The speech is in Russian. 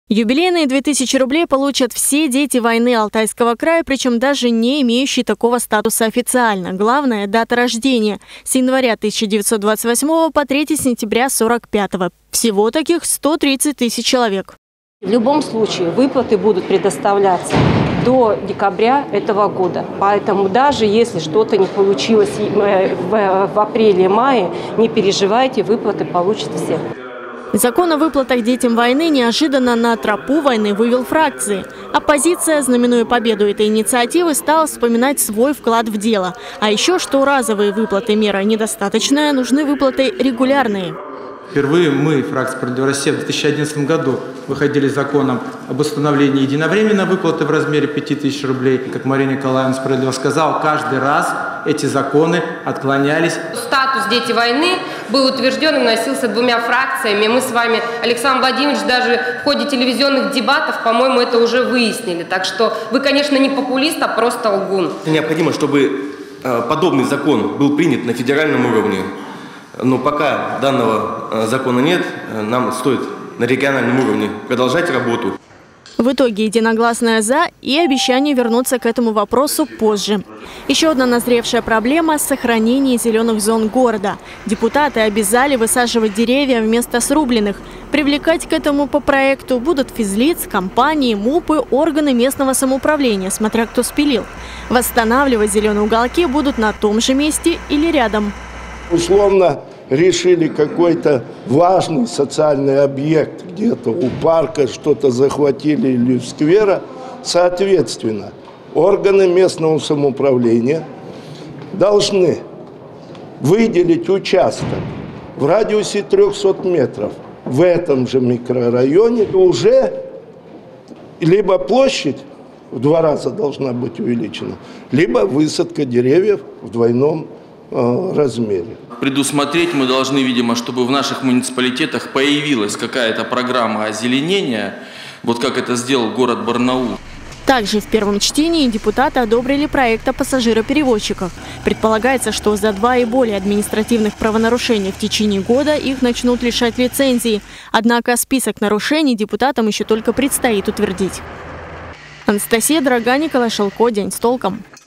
Юбилейные 2000 рублей получат все дети войны Алтайского края, причем даже не имеющие такого статуса официально. Главное – дата рождения – с января 1928 по 3 сентября 1945. Всего таких 130 тысяч человек. В любом случае выплаты будут предоставляться до декабря этого года. Поэтому даже если что-то не получилось в апреле-мае, не переживайте, выплаты получат все. Закон о выплатах детям войны неожиданно на тропу войны вывел фракции. Оппозиция, знаменуя победу этой инициативы, стала вспоминать свой вклад в дело. А еще, что разовые выплаты мера недостаточная, нужны выплаты регулярные. Впервые мы, фракция «Справедливая Россия», в 2011 году выходили с законом об установлении единовременной выплаты в размере 5000 рублей. Как Мария Николаевна справедливо сказала, каждый раз эти законы отклонялись. Статус «Дети войны» был утвержден и вносился двумя фракциями. Мы с вами, Александр Владимирович, даже в ходе телевизионных дебатов, по-моему, это уже выяснили. Так что вы, конечно, не популист, а просто лгун. Необходимо, чтобы подобный закон был принят на федеральном уровне. Но пока данного закона нет, нам стоит на региональном уровне продолжать работу. В итоге единогласное «за» и обещание вернуться к этому вопросу позже. Еще одна назревшая проблема – сохранение зеленых зон города. Депутаты обязали высаживать деревья вместо срубленных. Привлекать к этому по проекту будут физлиц, компании, МУПы, органы местного самоуправления, смотря кто спилил. Восстанавливать зеленые уголки будут на том же месте или рядом. Условно решили какой-то важный социальный объект где-то у парка, что-то захватили или в сквера. Соответственно, органы местного самоуправления должны выделить участок в радиусе 300 метров в этом же микрорайоне. Уже либо площадь в 2 раза должна быть увеличена, либо высадка деревьев в двойном размере. Предусмотреть мы должны, видимо, чтобы в наших муниципалитетах появилась какая-то программа озеленения, вот как это сделал город Барнаул. Также в первом чтении депутаты одобрили проект о пассажироперевозчиках. Предполагается, что за 2 и более административных правонарушений в течение года их начнут лишать лицензии. Однако список нарушений депутатам еще только предстоит утвердить. Анастасия Драга, Николай Шелко. День с толком.